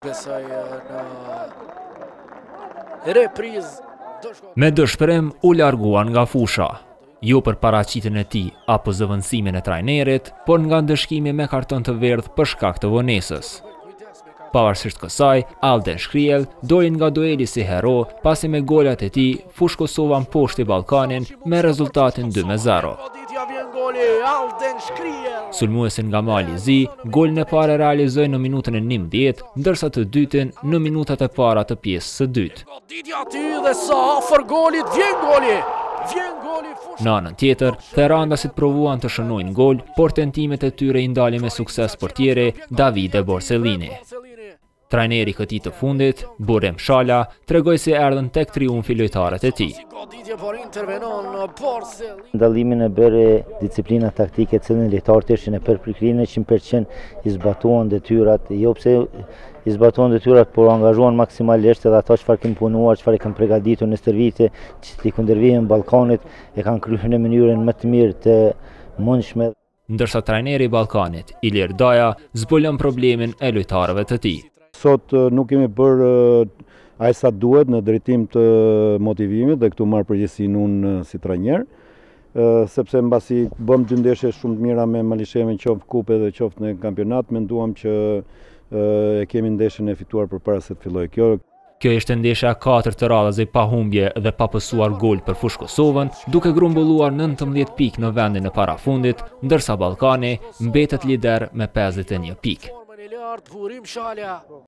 Me dëshpërim u larguan nga fusha, jo për paraqitjen e tij apo zëvendësimin e trajnerit, por nga ndëshkimi me karton të verdh për shkak të vonesës. Pavarësisht kësaj, Alden Shkrel doli nga dueli si hero, pasi me golat e tij fushkosovan poshtë Ballkanin me rezultatin 2-0. Sulmuesin nga Mali Zi, golin e parë realizoi në minutën e 11, ndërsa të dytin në minutat e para të pjesës së dytë. Në anën tjetër, therandasit provuan të shënojnë gol, por tentimet e tyre i ndalin me sukses portieri Davide Borsellini. Trajneri i këtij të fundit, Burem Shala, tregoi se erdhën tek triumfi lojtarët e tij. Ndallimin e bëri disiplina taktike, cilën lojtarët ishin e përprikrinë 100% i zbatuan detyrat, jo pse i zbatuan detyrat, por angazhuan maksimalisht edhe ata çfarë kanë punuar, çfarë kanë përgatitur në stërvitje, që i kundërvijën Ballkanit, e kanë kryer në mënyrën më të mirë të mundshme. Ndërsa trajneri i Ballkanit, Ilir Daja, zbulon problemin e lojtarëve të tij. Sot nuk kemi bërë aq sa duhet në drejtim të motivimit dhe këtu marr përgjegjësinë unë si trajner, sepse mbasi bëm dy ndeshje shumë të mira me Malishevën, qoftë kupe dhe qoftë në kampionat, menduam që e kemi ndeshjen e fituar përpara se të fillojë kjo. Kjo ishte ndeshja e 4 të radhës e pa humbje dhe pa pësuar gol për Fush Kosovën, duke grumbulluar 19 pikë në vendin e parafundit, ndërsa Ballkani mbetet lider me 51 pikë.